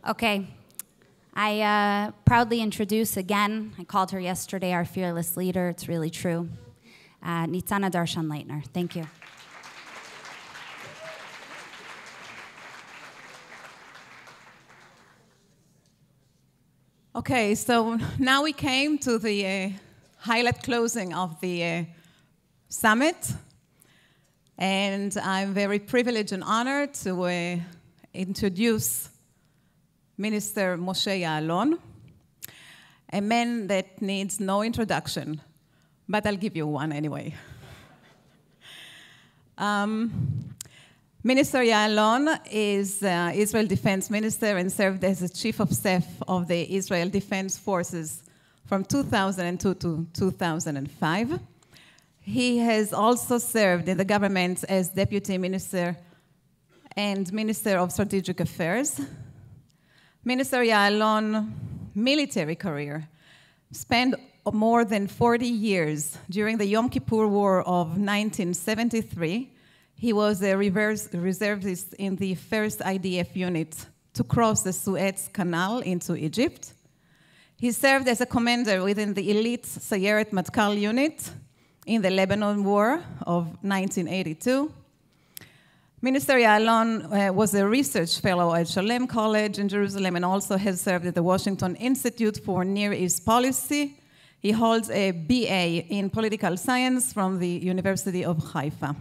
Okay. I proudly introduce again, I called her yesterday our fearless leader. It's really true. Nitsana Darshan-Leitner. Thank you. Okay, so now we came to the highlight closing of the summit. And I'm very privileged and honored to introduce Minister Moshe Ya'alon, a man that needs no introduction, but I'll give you one anyway. Minister Ya'alon is Israel Defense Minister and served as the Chief of Staff of the Israel Defense Forces from 2002 to 2005. He has also served in the government as Deputy Minister and Minister of Strategic Affairs. Minister Ya'alon's military career spanned more than 40 years. During the Yom Kippur War of 1973, he was a reservist in the 1st IDF unit to cross the Suez Canal into Egypt. He served as a commander within the elite Sayeret Matkal unit in the Lebanon War of 1982. Minister Ya'alon was a research fellow at Shalem College in Jerusalem and also has served at the Washington Institute for Near East Policy. He holds a BA in political science from the University of Haifa.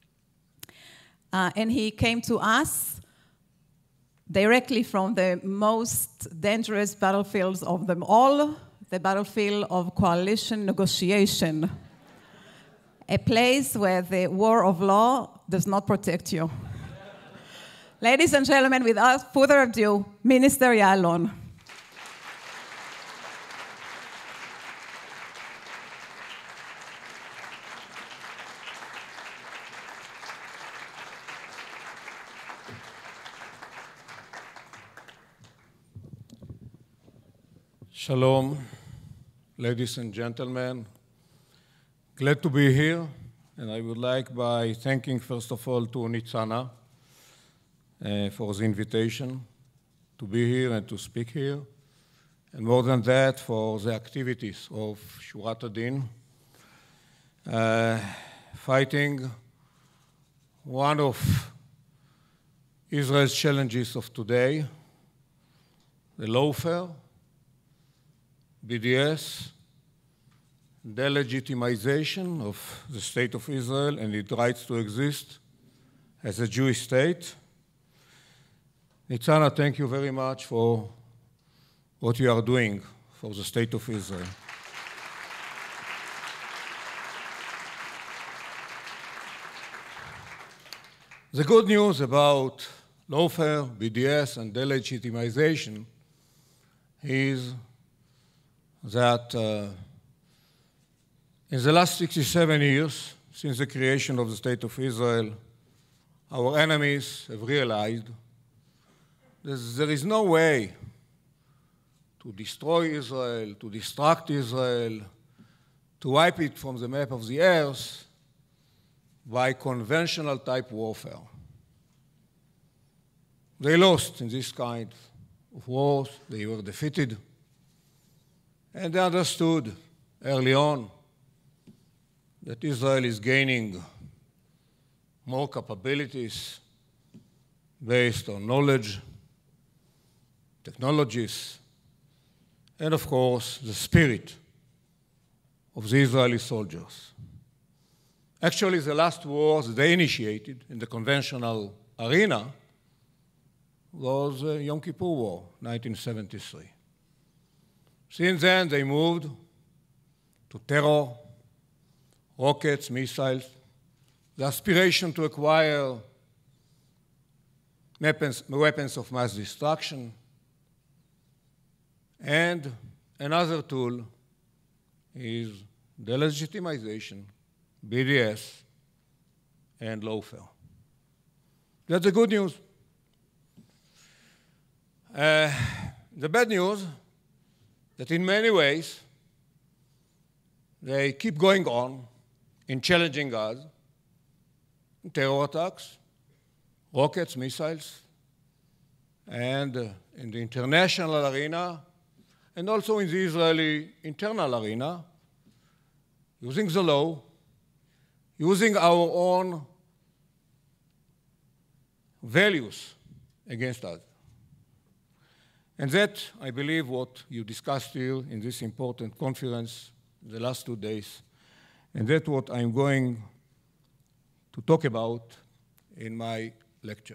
And he came to us directly from the most dangerous battlefields of them all, the battlefield of coalition negotiation, a place where the war of law does not protect you. Ladies and gentlemen, without further ado, Minister Ya'alon. Shalom, ladies and gentlemen. Glad to be here, and I would like by thanking, first of all, to Nitsana for the invitation to be here and to speak here, and more than that, for the activities of Shurat HaDin, fighting one of Israel's challenges of today, the lawfare, BDS, delegitimization of the state of Israel and its rights to exist as a Jewish state. Nitsana, thank you very much for what you are doing for the state of Israel. The good news about lawfare, BDS, and delegitimization is that in the last 67 years, since the creation of the State of Israel, our enemies have realized that there is no way to destroy Israel, to destruct Israel, to wipe it from the map of the earth by conventional type warfare. They lost in this kind of wars. They were defeated. And they understood early on that Israel is gaining more capabilities based on knowledge, technologies, and of course, the spirit of the Israeli soldiers. Actually, the last wars they initiated in the conventional arena was Yom Kippur War, 1973. Since then, they moved to terror, rockets, missiles, the aspiration to acquire weapons of mass destruction, and another tool is delegitimization, BDS, and lawfare. That's the good news. The bad news, that in many ways, they keep going on in challenging us, terror attacks, rockets, missiles, and in the international arena, and also in the Israeli internal arena, using the law, using our own values against us. And that, I believe, what you discussed here in this important conference the last 2 days, and that's what I'm going to talk about in my lecture.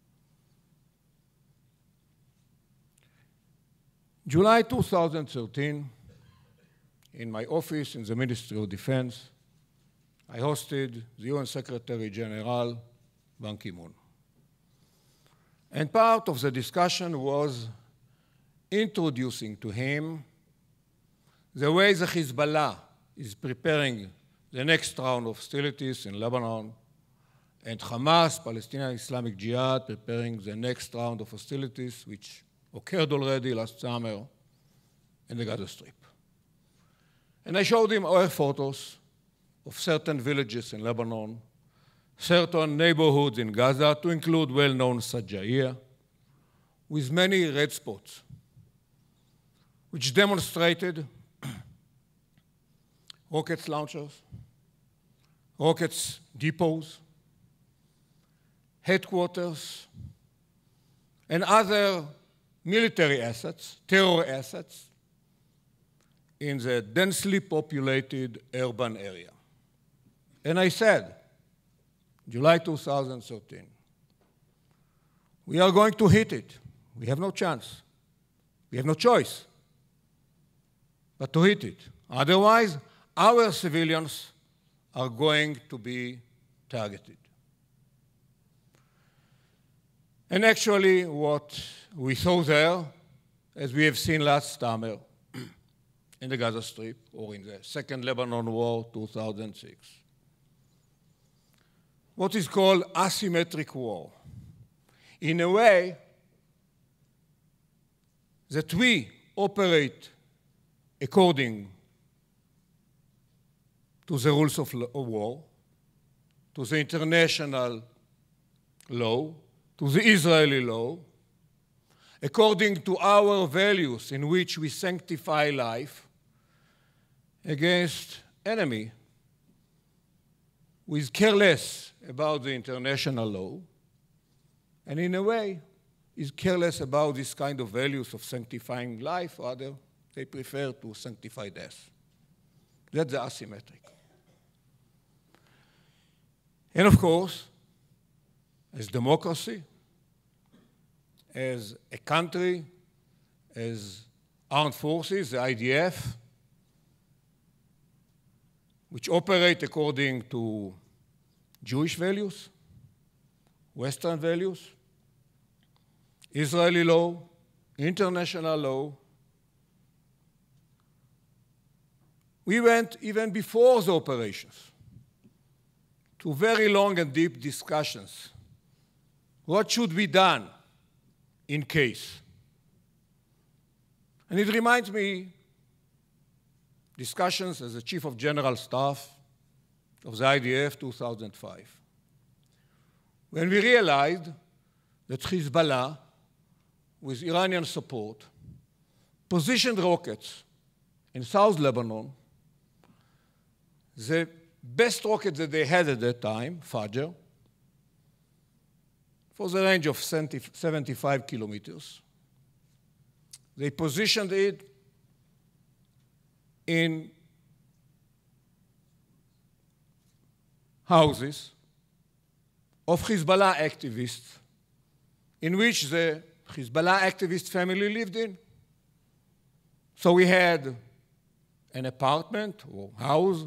July 2013, in my office in the Ministry of Defense, I hosted the UN Secretary General Ban Ki-moon. And part of the discussion was introducing to him the way the Hezbollah is preparing the next round of hostilities in Lebanon, and Hamas, Palestinian Islamic Jihad, preparing the next round of hostilities, which occurred already last summer in the Gaza Strip. And I showed him our photos of certain villages in Lebanon, certain neighborhoods in Gaza, to include well-known Sajaiya, with many red spots, which demonstrated rocket launchers, rockets depots, headquarters, and other military assets, terror assets, in the densely populated urban area. And I said, July 2013, we are going to hit it. We have no chance. We have no choice but to hit it. Otherwise, our civilians are going to be targeted. And actually, what we saw there, as we have seen last summer in the Gaza Strip, or in the Second Lebanon War, 2006, what is called asymmetric war. In a way that we operate according to the rules of war, to the international law, to the Israeli law, according to our values in which we sanctify life, against enemy who is careless about the international law, and in a way is careless about this kind of values of sanctifying life. Rather, they prefer to sanctify death. That's the asymmetric. And of course, as democracy, as a country, as armed forces, the IDF, which operate according to Jewish values, Western values, Israeli law, international law. We went even before the operations to very long and deep discussions. What should be done in case? And it reminds me discussions as the Chief of General Staff of the IDF 2005, when we realized that Hezbollah, with Iranian support, positioned rockets in South Lebanon, the best rocket that they had at that time, Fajr, for the range of 75 kilometers. They positioned it in houses of Hezbollah activists, in which the Hezbollah activist family lived in. So we had an apartment or house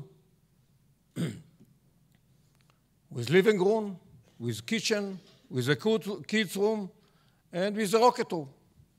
with living room, with kitchen, with a kids' room, and with a rocket room,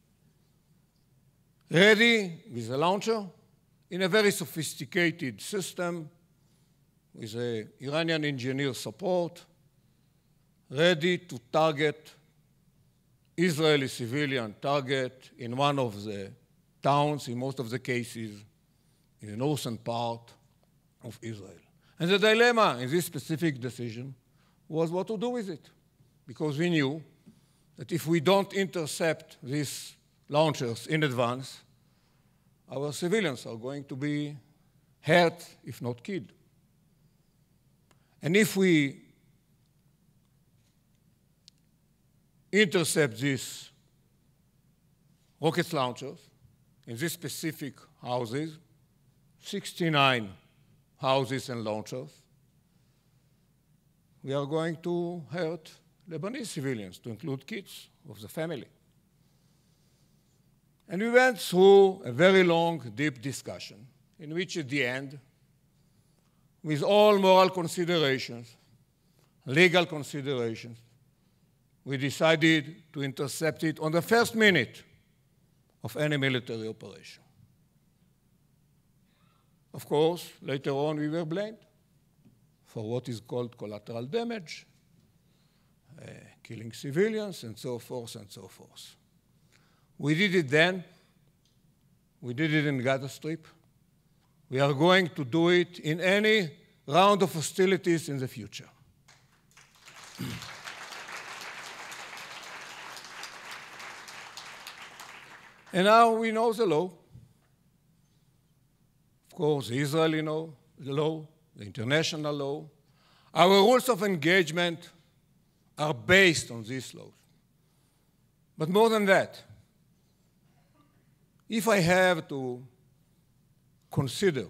ready with a launcher in a very sophisticated system with an Iranian engineer support, ready to target Israeli civilian target in one of the towns, in most of the cases, in the northern part of Israel. And the dilemma in this specific decision was what to do with it, because we knew that if we don't intercept these launchers in advance, our civilians are going to be hurt, if not killed. And if we intercept these rocket launchers in these specific houses, 69 houses and launchers, we are going to hurt Lebanese civilians, to include kids of the family. And we went through a very long, deep discussion, in which at the end, with all moral considerations, legal considerations, we decided to intercept it on the first minute of any military operation. Of course, later on we were blamed for what is called collateral damage, killing civilians, and so forth and so forth. We did it then. We did it in Gaza Strip. We are going to do it in any round of hostilities in the future. And now we know the law. Of course, the Israeli law, the international law. Our rules of engagement are based on these laws. But more than that, if I have to consider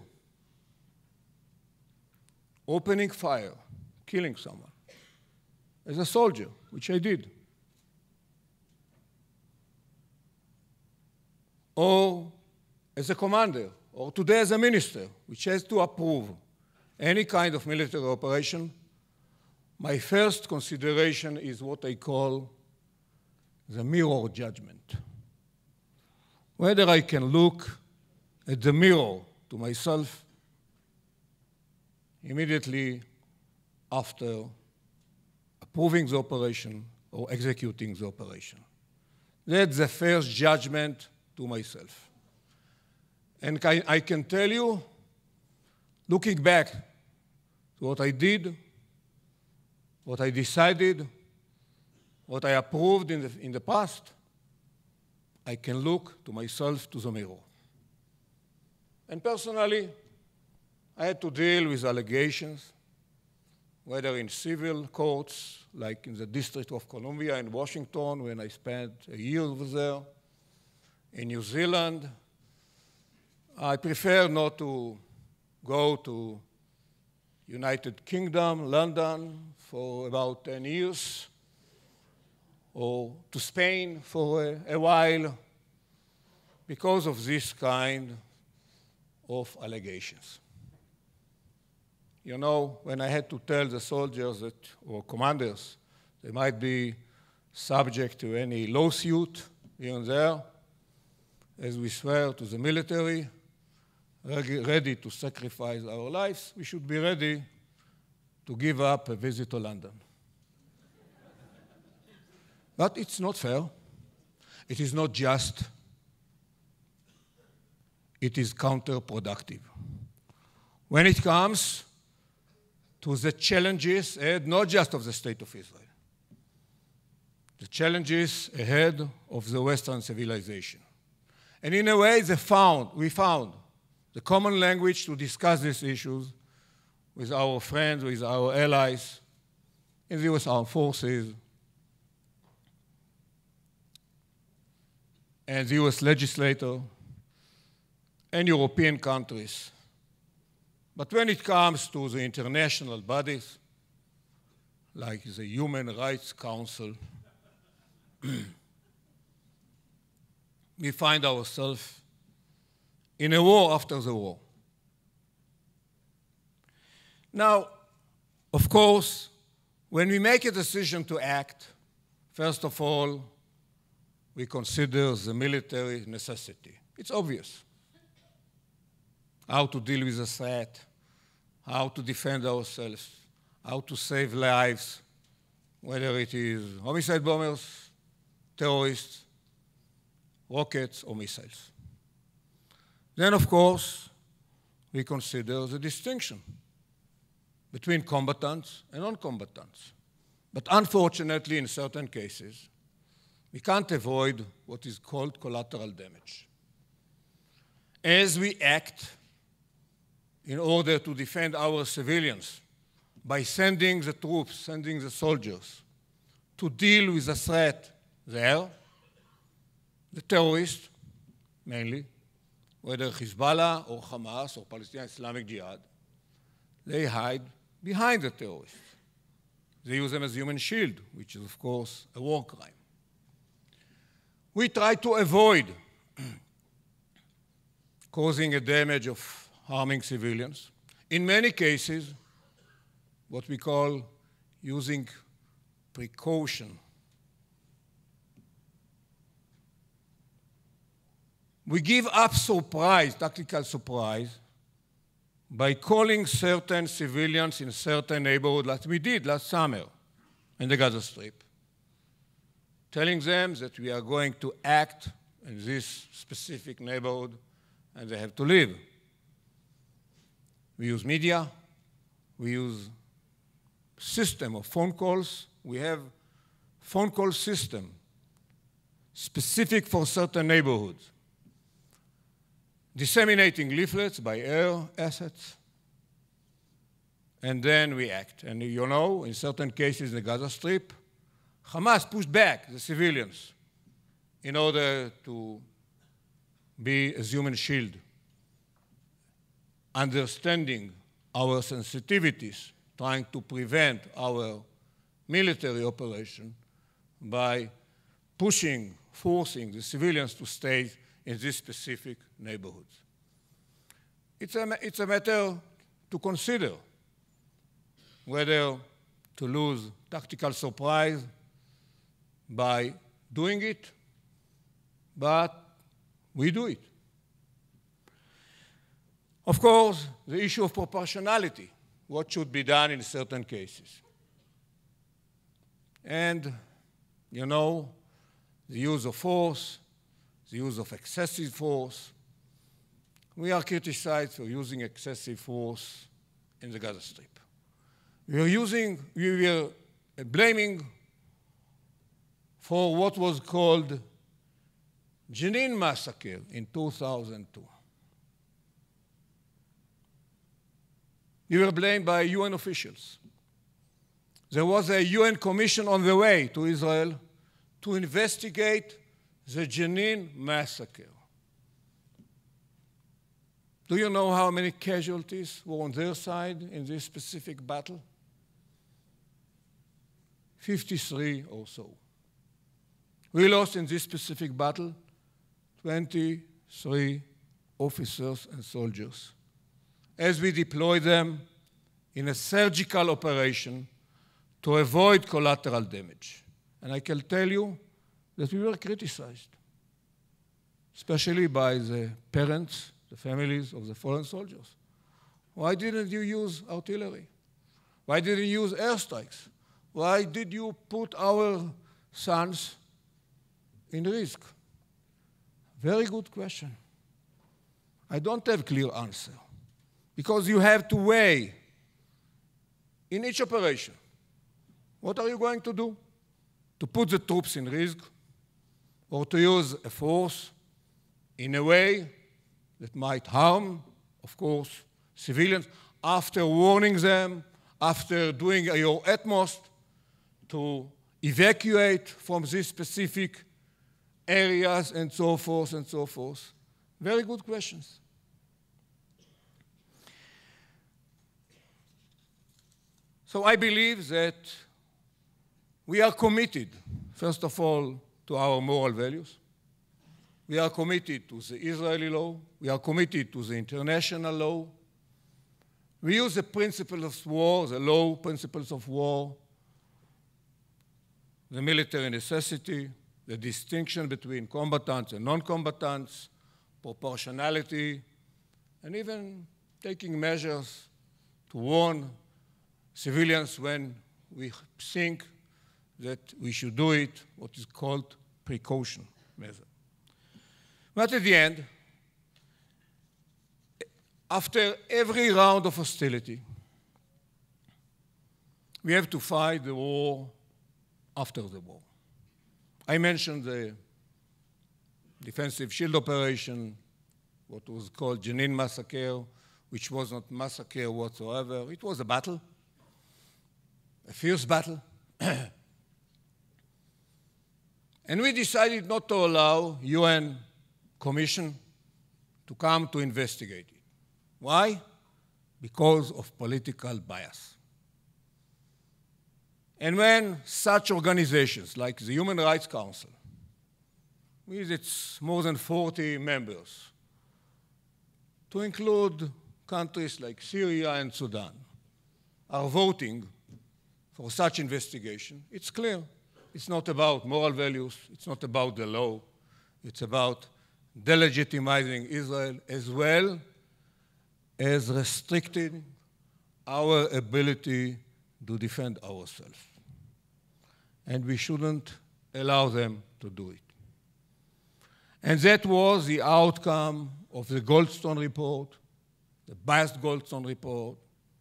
opening fire, killing someone, as a soldier, which I did, or as a commander, or today as a minister, which has to approve any kind of military operation, my first consideration is what I call the mirror judgment. Whether I can look at the mirror to myself immediately after approving the operation or executing the operation. That's the first judgment to myself. And I can tell you, looking back to what I did, what I decided, what I approved in the past, I can look to myself to the mirror. And personally, I had to deal with allegations, whether in civil courts, like in the District of Columbia in Washington, when I spent a year over there, in New Zealand. I prefer not to go to United Kingdom, London, for about 10 years, or to Spain for a while, because of this kind of allegations. You know, when I had to tell the soldiers that, or commanders, they might be subject to any lawsuit here and there, as we swear to the military, ready to sacrifice our lives, we should be ready to give up a visit to London. But it's not fair. It is not just. It is counterproductive. When it comes to the challenges ahead, not just of the State of Israel, the challenges ahead of the Western civilization. And in a way, we found the common language to discuss these issues with our friends, with our allies in the US Armed Forces and the US legislature and European countries. But when it comes to the international bodies, like the Human Rights Council, we find ourselves in a war after the war. Now, of course, when we make a decision to act, first of all, we consider the military necessity. It's obvious. How to deal with the threat, how to defend ourselves, how to save lives, whether it is homicide bombers, terrorists, rockets, or missiles. Then, of course, we consider the distinction between combatants and non-combatants. But unfortunately, in certain cases, we can't avoid what is called collateral damage. As we act in order to defend our civilians by sending the troops, sending the soldiers to deal with the threat there, the terrorists, mainly, whether Hezbollah or Hamas or Palestinian Islamic Jihad, they hide behind the terrorists. They use them as human shield, which is, of course, a war crime. We try to avoid causing a damage of harming civilians. In many cases, what we call using precaution. We give up surprise, tactical surprise, by calling certain civilians in certain neighborhood, like we did last summer in the Gaza Strip, telling them that we are going to act in this specific neighborhood and they have to leave. We use media, we use system of phone calls. We have phone call system specific for certain neighborhoods, disseminating leaflets by air assets, and then we act. And you know, in certain cases in the Gaza Strip, Hamas pushed back the civilians in order to be a human shield, understanding our sensitivities, trying to prevent our military operation by pushing, forcing the civilians to stay in these specific neighborhoods. It's a matter to consider whether to lose tactical surprise by doing it, but we do it. Of course, the issue of proportionality, what should be done in certain cases. And, you know, the use of force, the use of excessive force. We are criticized for using excessive force in the Gaza Strip. We were blaming for what was called Jenin massacre in 2002. We were blamed by UN officials. There was a UN commission on the way to Israel to investigate the Jenin massacre. Do you know how many casualties were on their side in this specific battle? 53 or so. We lost in this specific battle 23 officers and soldiers as we deployed them in a surgical operation to avoid collateral damage. And I can tell you that we were criticized, especially by the parents, the families of the fallen soldiers. Why didn't you use artillery? Why didn't you use airstrikes? Why did you put our sons in risk? Very good question. I don't have a clear answer, because you have to weigh in each operation, what are you going to do? To put the troops in risk, or to use a force in a way that might harm, of course, civilians, after warning them, after doing your utmost to evacuate from these specific areas, and so forth and so forth. Very good questions. So I believe that we are committed, first of all, to our moral values. We are committed to the Israeli law. We are committed to the international law. We use the principles of war, the law principles of war, the military necessity, the distinction between combatants and non-combatants, proportionality, and even taking measures to warn civilians when we think that we should do it, what is called precaution measure. But at the end, after every round of hostility, we have to fight the war after the war. I mentioned the defensive shield operation, what was called Jenin massacre, which was not massacre whatsoever. It was a battle, a fierce battle. And we decided not to allow UN Commission to come to investigate it. Why? Because of political bias. And when such organizations like the Human Rights Council, with its more than 40 members, to include countries like Syria and Sudan, are voting for such investigation, it's clear. It's not about moral values, it's not about the law, it's about delegitimizing Israel as well as restricting our ability to defend ourselves. And we shouldn't allow them to do it. And that was the outcome of the Goldstone report, the biased Goldstone report.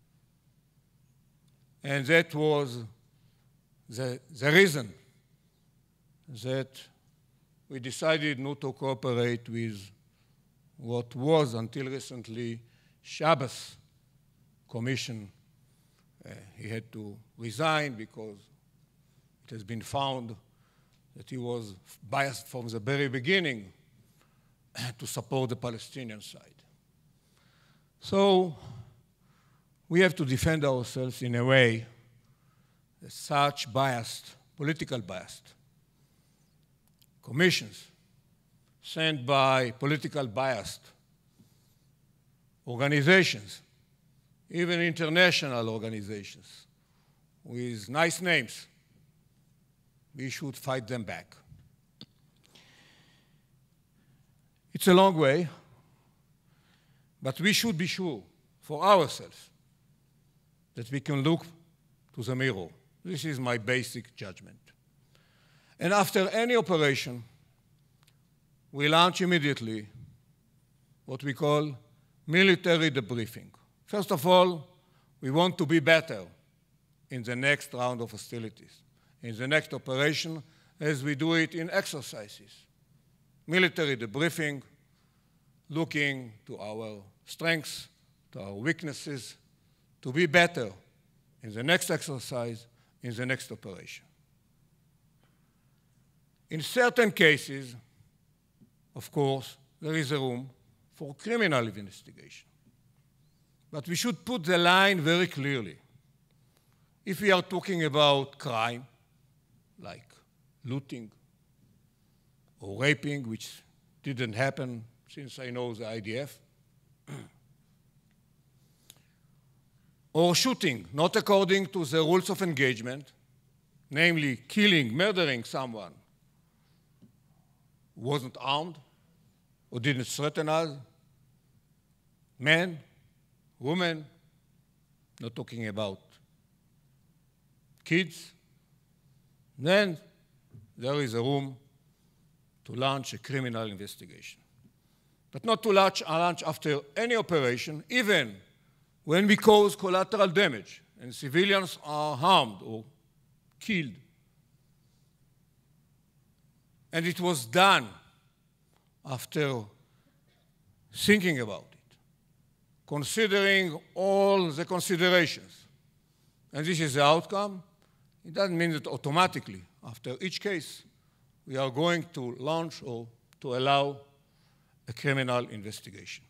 And that was the reason that we decided not to cooperate with what was, until recently, Shabbos Commission. He had to resign because it has been found that he was biased from the very beginning to support the Palestinian side. So we have to defend ourselves in a way that such biased, political biased, commissions sent by political biased organizations, even international organizations with nice names, we should fight them back. It's a long way, but we should be sure for ourselves that we can look to the mirror. This is my basic judgment. And after any operation, we launch immediately what we call military debriefing. First of all, we want to be better in the next round of hostilities, in the next operation, as we do it in exercises. Military debriefing, looking to our strengths, to our weaknesses, to be better in the next exercise, in the next operation. In certain cases, of course, there is a room for criminal investigation. But we should put the line very clearly. If we are talking about crime, like looting or raping, which didn't happen since I know the IDF, or shooting, not according to the rules of engagement, namely killing, murdering someone who wasn't armed or didn't threaten us, men, women, not talking about kids, then there is a room to launch a criminal investigation. But not to launch after any operation, even when we cause collateral damage and civilians are harmed or killed. And it was done after thinking about it, considering all the considerations. And this is the outcome. It doesn't mean that automatically, after each case, we are going to launch or to allow a criminal investigation.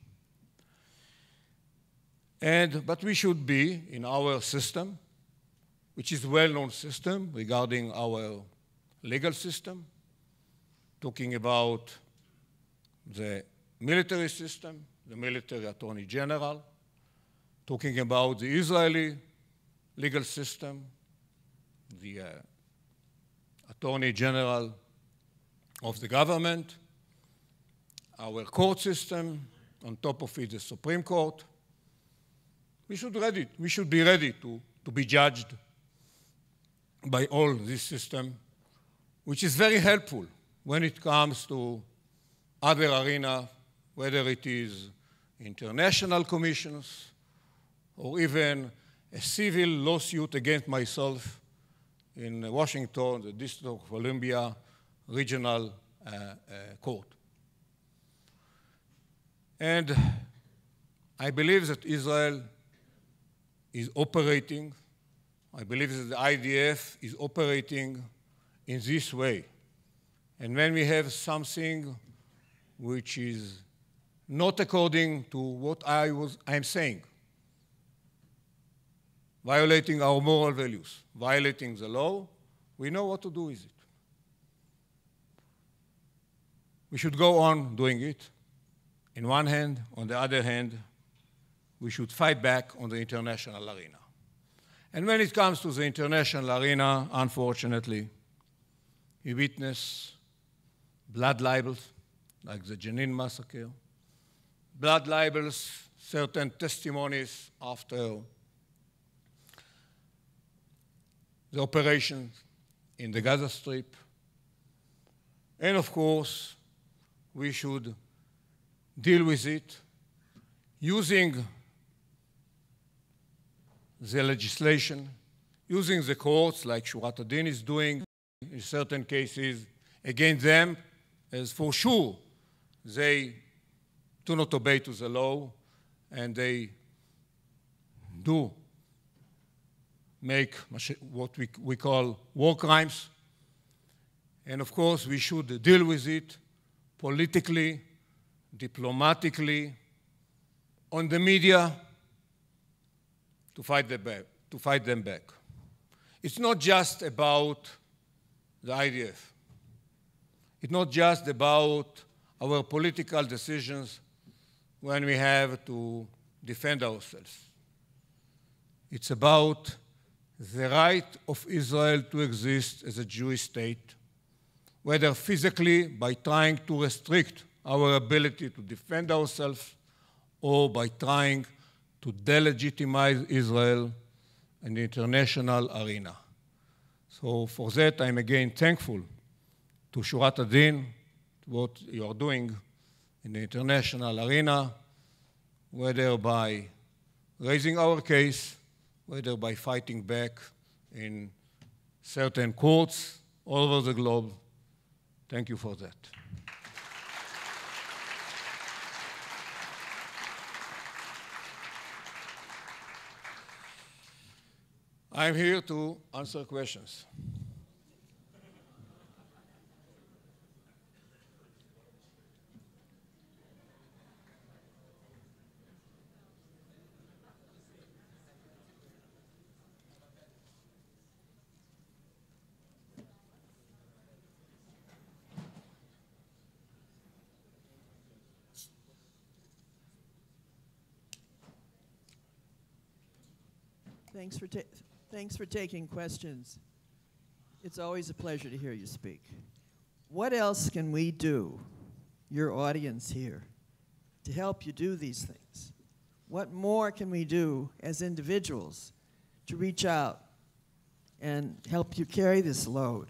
But we should be in our system, which is a well-known system regarding our legal system, talking about the military system, the military attorney general, talking about the Israeli legal system, the attorney general of the government, our court system, on top of it the Supreme Court. We should be ready to be judged by all this system, which is very helpful when it comes to other arenas, whether it is international commissions or even a civil lawsuit against myself in Washington, the District of Columbia, regional court. And I believe that Israel is operating, I believe that the IDF is operating in this way. And when we have something which is not according to what I'm saying, violating our moral values, violating the law, we know what to do with it. We should go on doing it. In one hand, on the other hand, we should fight back on the international arena. And when it comes to the international arena, unfortunately, we witness blood libels, like the Jenin massacre, blood libels, certain testimonies after the operations in the Gaza Strip. And of course, we should deal with it using the legislation, using the courts like Shurat HaDin is doing in certain cases against them, as for sure they do not obey to the law and they do make what we call war crimes. And of course, we should deal with it politically, diplomatically, on the media, to fight them back. It's not just about the IDF. It's not just about our political decisions when we have to defend ourselves. It's about the right of Israel to exist as a Jewish state, whether physically by trying to restrict our ability to defend ourselves or by trying to delegitimize Israel in the international arena. So for that, I'm again thankful to Shurat HaDin, what you are doing in the international arena, whether by raising our case, whether by fighting back in certain courts all over the globe. Thank you for that. I'm here to answer questions. Thanks for taking questions. It's always a pleasure to hear you speak. What else can we do, your audience here, to help you do these things? What more can we do as individuals to reach out and help you carry this load?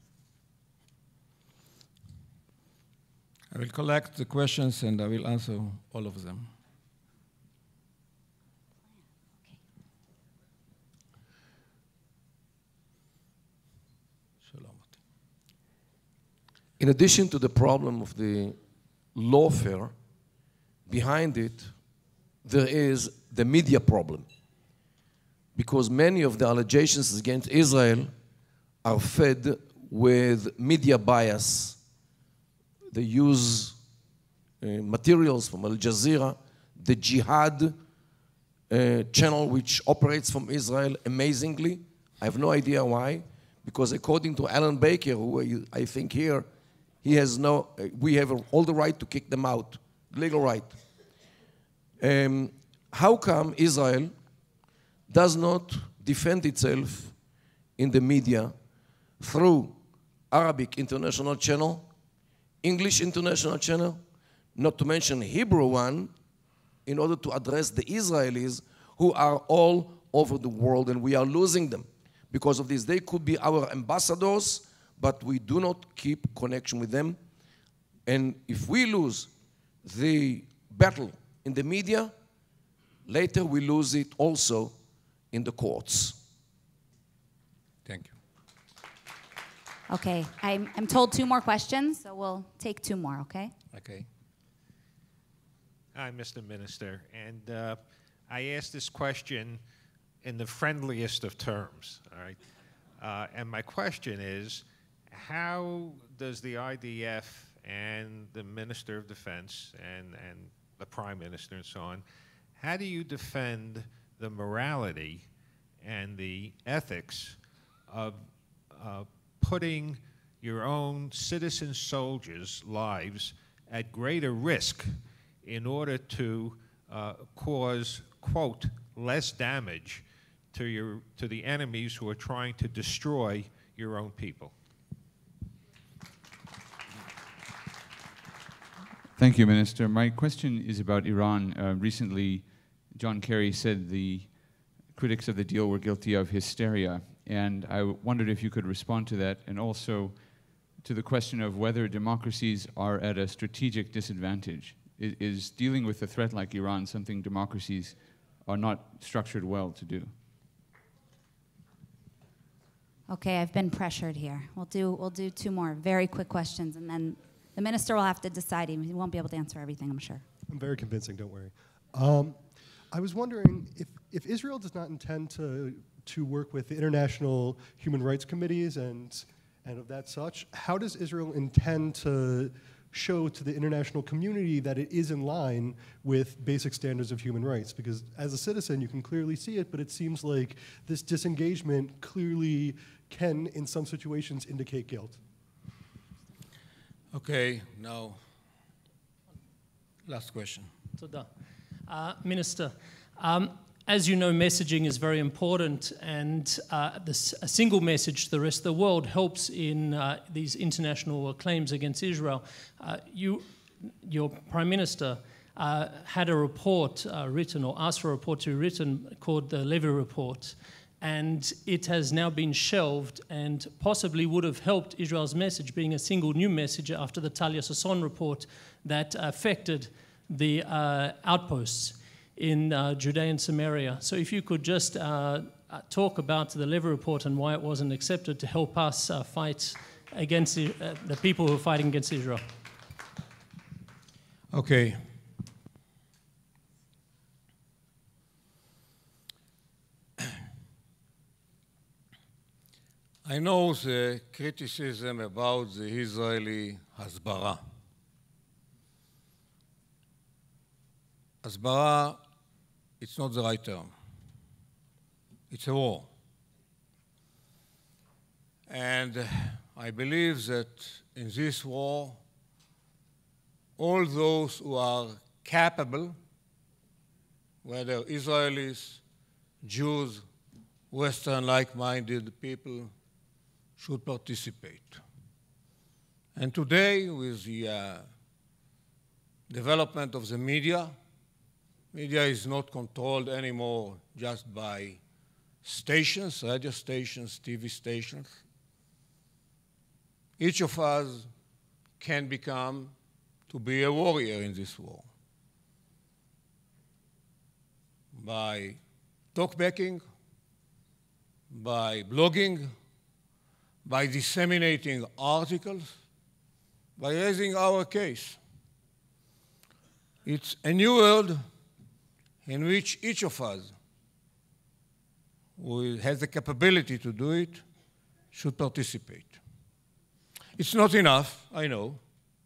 I will collect the questions and I will answer all of them. In addition to the problem of the lawfare, behind it, there is the media problem. Because many of the allegations against Israel are fed with media bias. They use materials from Al Jazeera, the Jihad channel which operates from Israel amazingly. I have no idea why, because according to Alan Baker, who I think here, he has no, we have all the right to kick them out, legal right. How come Israel does not defend itself in the media through Arabic international channel, English international channel, not to mention Hebrew one, in order to address the Israelis who are all over the world, and we are losing them because of this. They could be our ambassadors, but we do not keep connection with them. And if we lose the battle in the media, later we lose it also in the courts. Thank you. Okay, I'm told 2 more questions, so we'll take 2 more, okay? Okay. Hi, Mr. Minister. And I asked this question in the friendliest of terms, all right? And my question is, how does the IDF and the Minister of Defense and the Prime Minister and so on, how do you defend the morality and the ethics of putting your own citizen soldiers' lives at greater risk in order to cause, quote, less damage to the enemies who are trying to destroy your own people? Thank you, Minister. My question is about Iran. Recently, John Kerry said the critics of the deal were guilty of hysteria, and I wondered if you could respond to that, and also to the question of whether democracies are at a strategic disadvantage. Is dealing with a threat like Iran something democracies are not structured well to do? Okay, I've been pressured here. We'll do 2 more very quick questions, and then the minister will have to decide. He won't be able to answer everything, I'm sure. I'm very convincing, don't worry. I was wondering if Israel does not intend to work with the international human rights committees and of that such, how does Israel intend to show to the international community that it is in line with basic standards of human rights? Because as a citizen, you can clearly see it, but it seems like this disengagement clearly can, in some situations, indicate guilt. Okay, now, last question. Toda. Minister, as you know, messaging is very important, and a single message to the rest of the world helps in these international claims against Israel. Your Prime Minister had a report written, or asked for a report to be written, called the Levy Report, and it has now been shelved and possibly would have helped Israel's message, being a single new message after the Talia Sasson report that affected the outposts in Judea and Samaria. So if you could just talk about the Levy Report and why it wasn't accepted to help us fight against the people who are fighting against Israel. Okay. I know the criticism about the Israeli Hasbara. Hasbara, it's not the right term. It's a war. And I believe that in this war, all those who are capable, whether Israelis, Jews, Western like-minded people, should participate. And today, with the development of the media is not controlled anymore just by stations, radio stations, TV stations. Each of us can become to be a warrior in this war by talkbacking, by blogging, by disseminating articles, by raising our case. It's a new world in which each of us who has the capability to do it should participate. It's not enough, I know.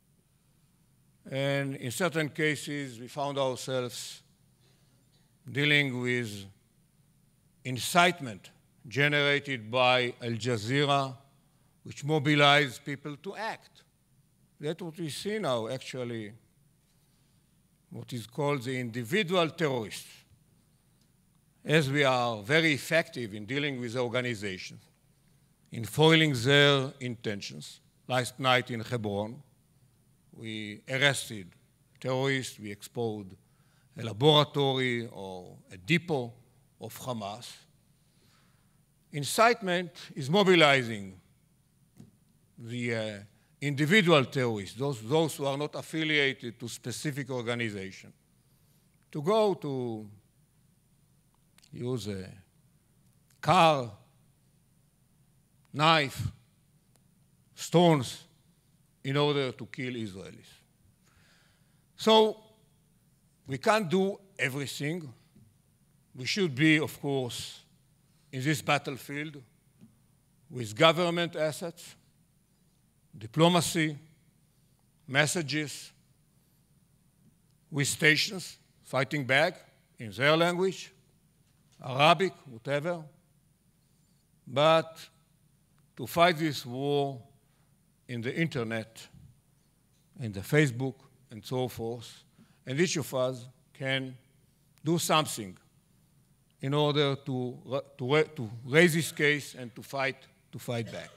And in certain cases, we found ourselves dealing with incitement generated by Al Jazeera, which mobilized people to act. That's what we see now, actually, what is called the individual terrorists. As we are very effective in dealing with organizations, in foiling their intentions. Last night in Hebron, we arrested terrorists, we exposed a laboratory or a depot of Hamas. Incitement is mobilizing the individual terrorists, those who are not affiliated to specific organization, to go to use a car, knife, stones in order to kill Israelis. So we can't do everything. We should be, of course, in this battlefield with government assets, diplomacy, messages, with stations fighting back in their language, Arabic, whatever. But to fight this war in the internet, in the Facebook, and so forth, and each of us can do something in order to raise this case and to fight back.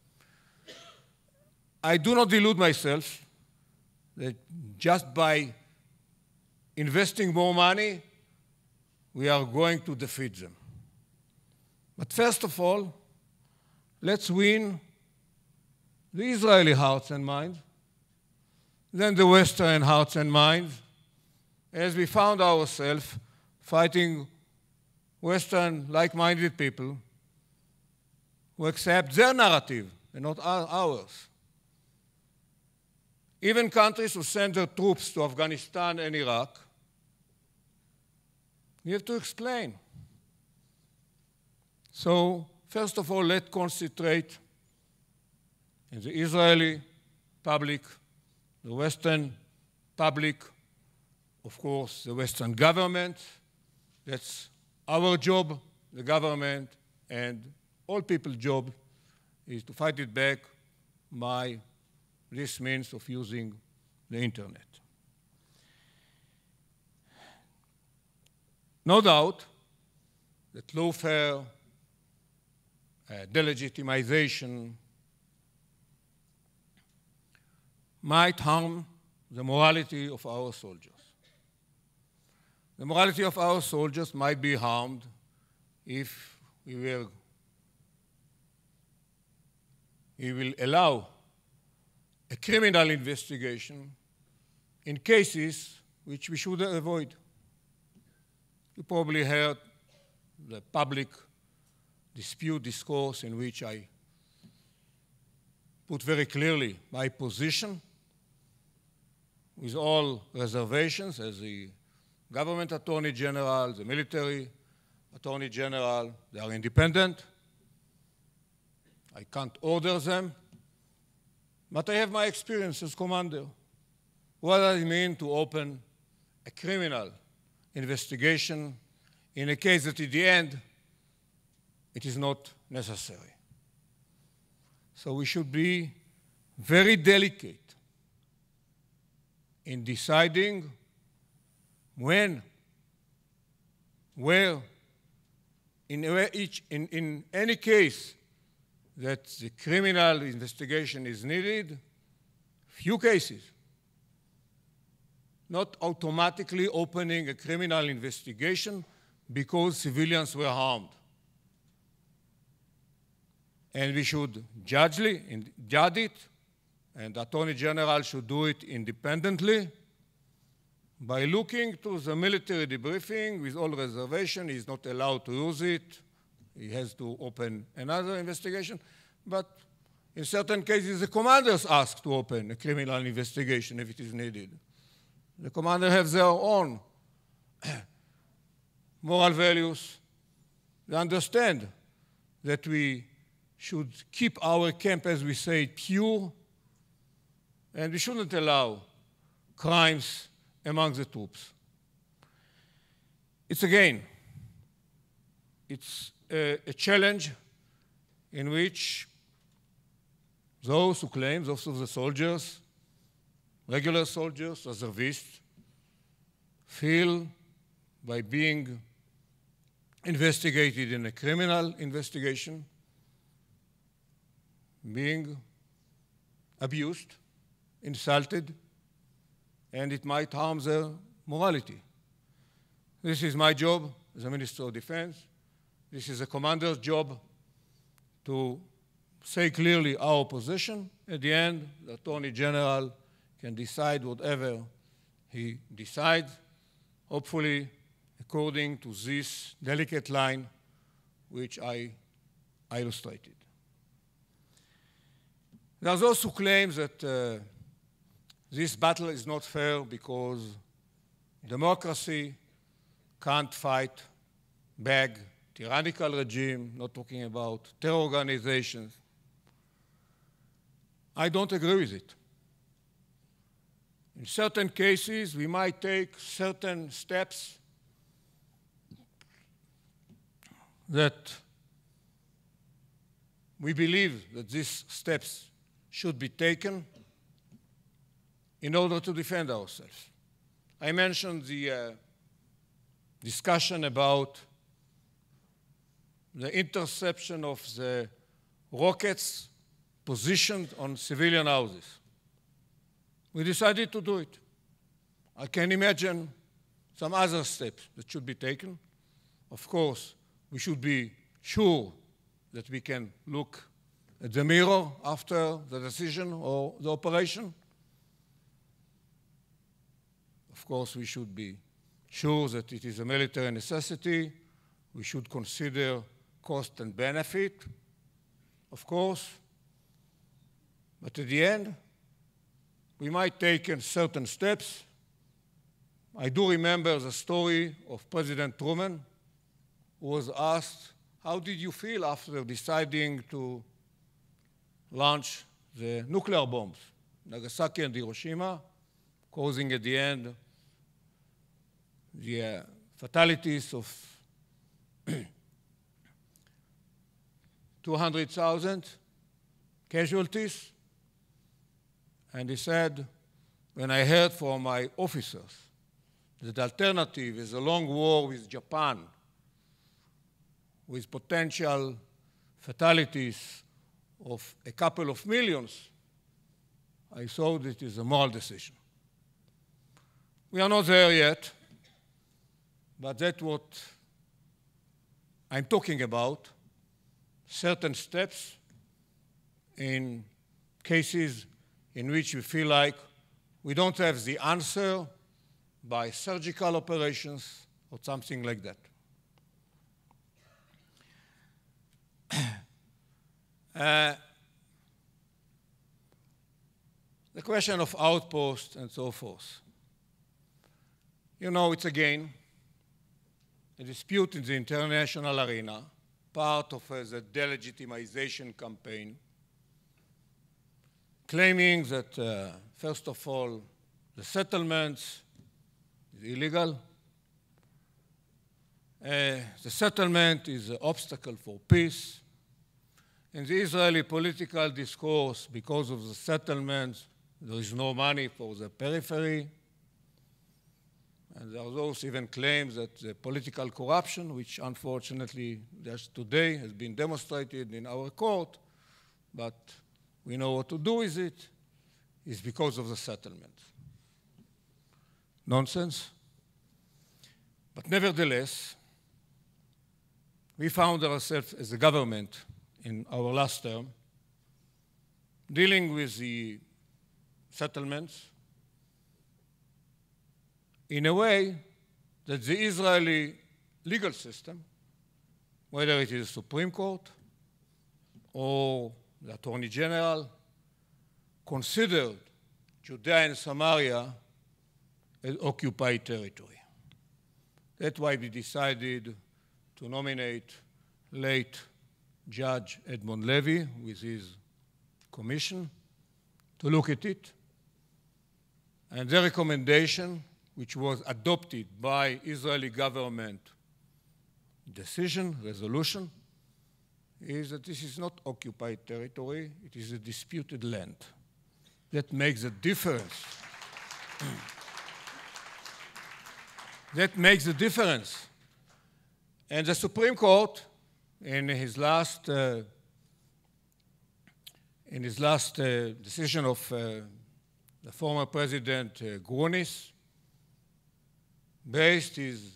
I do not delude myself that just by investing more money, we are going to defeat them. But first of all, let's win the Israeli hearts and minds, then the Western hearts and minds, as we found ourselves fighting Western like-minded people who accept their narrative and not ours. Even countries who send their troops to Afghanistan and Iraq, we have to explain. So, first of all, let's concentrate in the Israeli public, the Western public, of course, the Western government. That's our job, the government, and all people's job is to fight it back by this means of using the internet. No doubt that lawfare, delegitimization might harm the morality of our soldiers. The morality of our soldiers might be harmed if we will allow a criminal investigation in cases which we should avoid. You probably heard the public dispute discourse in which I put very clearly my position with all reservations as the government attorney general, the military attorney general. They are independent. I can't order them, but I have my experience as commander. What does it mean to open a criminal investigation in a case that at the end it is not necessary? So we should be very delicate in deciding when, where, in any case that the criminal investigation is needed, few cases, not automatically opening a criminal investigation because civilians were harmed. And we should judge it, and the Attorney General should do it independently by looking to the military debriefing with all reservation. He's not allowed to use it. He has to open another investigation. But in certain cases, the commanders ask to open a criminal investigation if it is needed. The commander has their own moral values. They understand that we should keep our camp, as we say, pure, and we shouldn't allow crimes among the troops. It's a challenge in which those who claim, those of the soldiers, regular soldiers, reservists, feel by being investigated in a criminal investigation, being abused, insulted, and it might harm their morality. This is my job as a Minister of Defense. This is a commander's job to say clearly our position. At the end, the Attorney General can decide whatever he decides, hopefully according to this delicate line which I illustrated. There are those who claim that this battle is not fair because democracy can't fight back tyrannical regime, not talking about terror organizations. I don't agree with it. In certain cases, we might take certain steps that we believe that these steps should be taken in order to defend ourselves. I mentioned the discussion about the interception of the rockets positioned on civilian houses. We decided to do it. I can imagine some other steps that should be taken. Of course, we should be sure that we can look at the mirror after the decision or the operation. Of course, we should be sure that it is a military necessity. We should consider cost and benefit, of course. But at the end, we might take certain steps. I do remember the story of President Truman, who was asked, how did you feel after deciding to launch the nuclear bombs, Nagasaki and Hiroshima, causing at the end the fatalities of 200,000 casualties? And he said, when I heard from my officers that the alternative is a long war with Japan, with potential fatalities of a couple of millions, I thought it is a moral decision. We are not there yet, but that's what I'm talking about, certain steps in cases in which we feel like we don't have the answer by surgical operations or something like that. The question of outposts and so forth. You know, it's again a dispute in the international arena, part of the delegitimization campaign, claiming that, first of all, the settlements is illegal. The settlement is an obstacle for peace. In the Israeli political discourse, because of the settlements, there is no money for the periphery. And there are those even claims that the political corruption, which unfortunately just today has been demonstrated in our court, but we know what to do with it, is because of the settlement. Nonsense. But nevertheless, we found ourselves as a government in our last term dealing with the settlements in a way that the Israeli legal system, whether it is the Supreme Court or the Attorney General, considered Judea and Samaria as occupied territory. That's why we decided to nominate late Judge Edmond Levy with his commission to look at it. And the recommendation, which was adopted by Israeli government decision, resolution, is that this is not occupied territory, it is a disputed land. That makes a difference. That makes a difference. And the Supreme Court, in his last decision of the former President Grunis, based his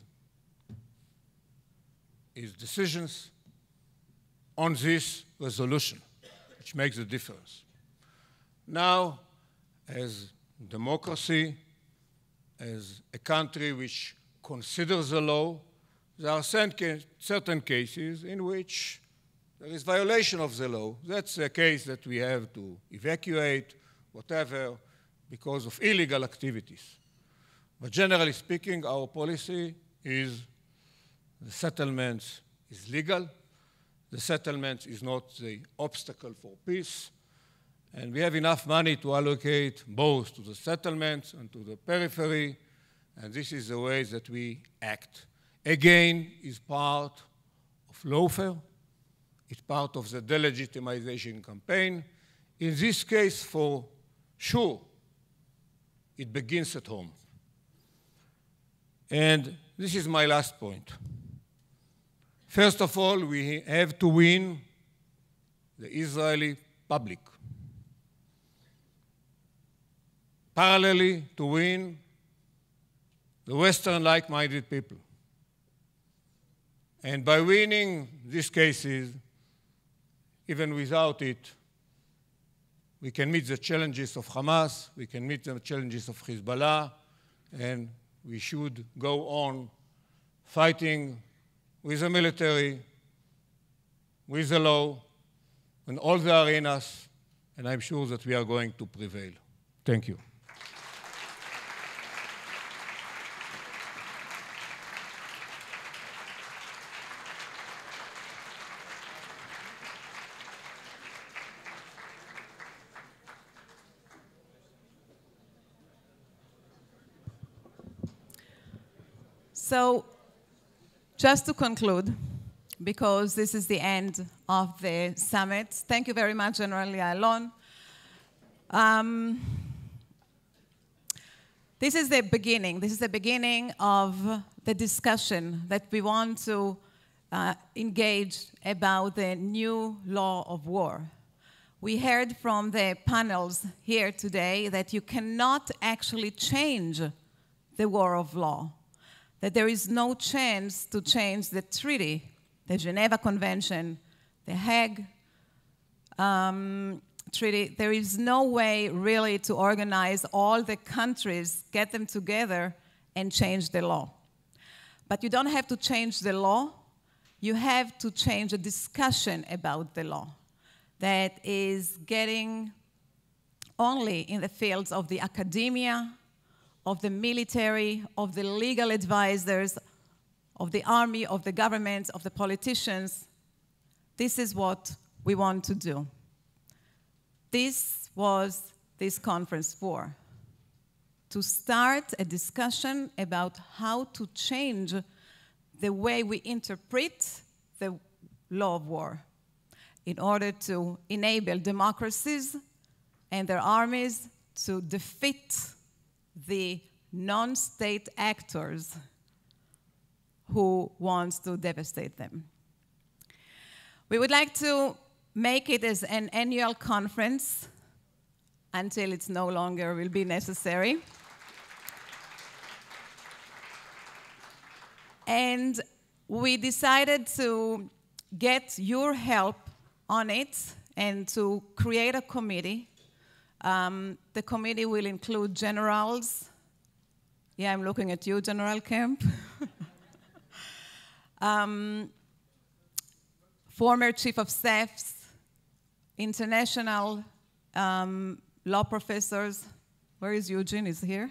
decisions on this resolution, which makes a difference. Now, as democracy, as a country which considers the law, there are certain cases in which there is violation of the law. That's a case that we have to evacuate, whatever, because of illegal activities. But generally speaking, our policy is the settlement is legal. The settlement is not the obstacle for peace. And we have enough money to allocate both to the settlements and to the periphery. And this is the way that we act. Again, is part of lawfare. It's part of the delegitimization campaign. In this case, for sure, it begins at home. And this is my last point. First of all, we have to win the Israeli public. Parallelly, to win the Western like-minded people. And by winning these cases, even without it, we can meet the challenges of Hamas, we can meet the challenges of Hezbollah, and we should go on fighting with the military, with the law, in all the arenas, and I'm sure that we are going to prevail. Thank you. So, just to conclude, because this is the end of the summit, thank you very much, General Ya'alon. This is the beginning. This is the beginning of the discussion that we want to engage about the new law of war. We heard from the panels here today that you cannot actually change the war of law, that there is no chance to change the treaty, the Geneva Convention, the Hague Treaty. There is no way really to organize all the countries, get them together, and change the law. But you don't have to change the law. You have to change a discussion about the law that is getting only in the fields of the academia, of the military, of the legal advisors, of the army, of the government, of the politicians. This is what we want to do. This was this conference for, to start a discussion about how to change the way we interpret the law of war in order to enable democracies and their armies to defeat the non-state actors who wants to devastate them. We would like to make it as an annual conference until it's no longer will be necessary. And we decided to get your help on it and to create a committee. The committee will include generals. Yeah, I'm looking at you, General Kemp. Former chief of staffs, international law professors. Where is Eugene? Is here.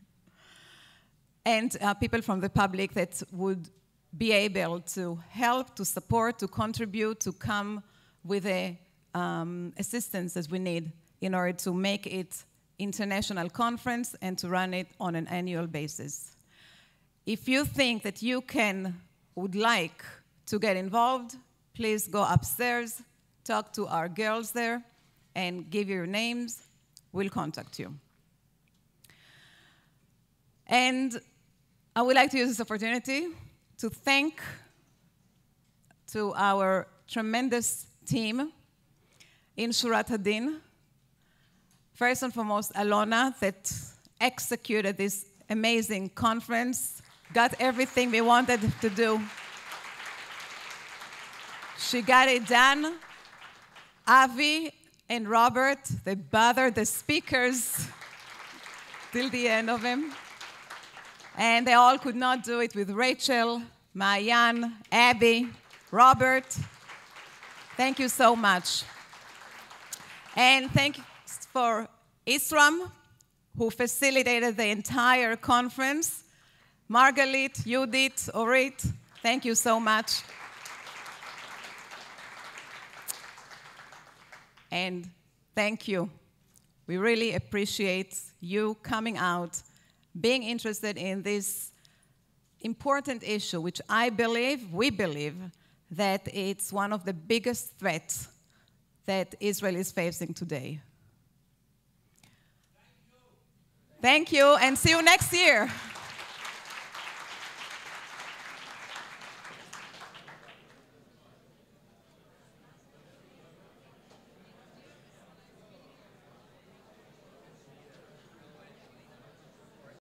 And people from the public that would be able to help, to support, to contribute, to come with the assistance as we need in order to make it international conference and to run it on an annual basis. If you think that you would like to get involved, please go upstairs, talk to our girls there, and give your names. We'll contact you. And I would like to use this opportunity to thank to our tremendous team in Shurat HaDin. First and foremost, Alona, that executed this amazing conference, got everything we wanted to do. She got it done. Avi and Robert, they bothered the speakers till the end of him. And they all could not do it with Rachel, Maayan, Abby, Robert. Thank you so much. And thanks for Isram, who facilitated the entire conference. Margalit, Judith, Orit, thank you so much. And thank you. We really appreciate you coming out, being interested in this important issue, which we believe, that it's one of the biggest threats that Israel is facing today. Thank you, and see you next year.